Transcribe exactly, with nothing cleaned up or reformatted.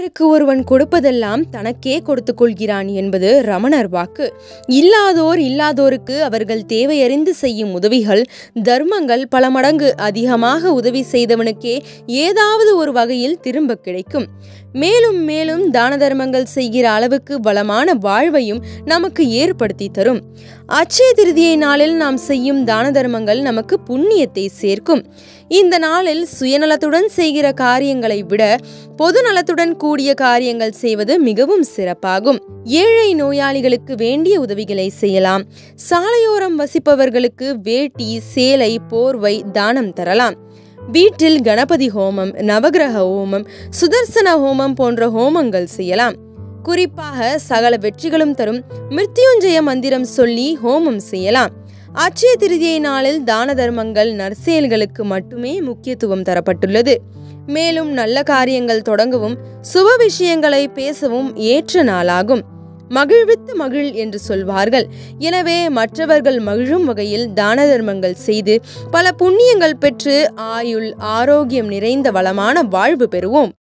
ஒருவருக்கு ஒருவன் கொடுப்பதெல்லாம் தனக்கே கொடுத்துக் கொள்கிறான் என்பது ரமணர் வாக்கு. இல்லாதோர் இல்லாதோருக்கு அவர்கள் தேவையறிந்து செய்யும் உதவிகள், தர்மங்கள் பல மடங்கு அதிகமாக உதவி செய்தவனுக்கே ஏதாவது ஒரு வகையில் திரும்ப கிடைக்கும். மேலும் மேலும் தான தர்மங்கள் செய்கிற அளவுக்கு பலமான வாழ்வையும் நமக்கு ஏற்படுத்தி தரும். அட்சய திருதியை நாளில் நாம் செய்யும் தான தர்மங்கள் நமக்கு புண்ணியத்தை சேர்க்கும். இந்த நாளில் சுயநலத்துடன் செய்கிற காரியங்களை விட பொது நலத்துடன் கூடிய காரியங்கள் செய்வது மிகவும் சிறப்பாகும். ஏழை நோயாளிகளுக்கு வேண்டிய உதவிகளை செய்யலாம். சாலையோரம் வசிப்பவர்களுக்கு வேட்டி, சேலை, போர்வை தானம் தரலாம். வீட்டில் கணபதி ஹோமம், நவகிரக ஹோமம், சுதர்சன ஹோமம் போன்ற ஹோமங்கள் செய்யலாம். குறிப்பாக சகல வெற்றிகளும் தரும் மிருத்யுஞ்சய மந்திரம் சொல்லி ஹோமம் செய்யலாம். அட்சய திருதியை நாளில் தான தர்மங்கள் நற்செயல்களுக்கு மட்டுமே முக்கியத்துவம் தரப்பட்டுள்ளது. மேலும் நல்ல காரியங்கள் தொடங்கவும் சுப விஷயங்களை பேசவும் ஏற்ற நாளாகும். மகிழ்வித்து மகிழ் என்று சொல்வார்கள். எனவே மற்றவர்கள் மகிழும் வகையில் தான தர்மங்கள் செய்து பல புண்ணியங்கள் பெற்று ஆயுள் ஆரோக்கியம் நிறைந்த வளமான வாழ்வு பெறுவோம்.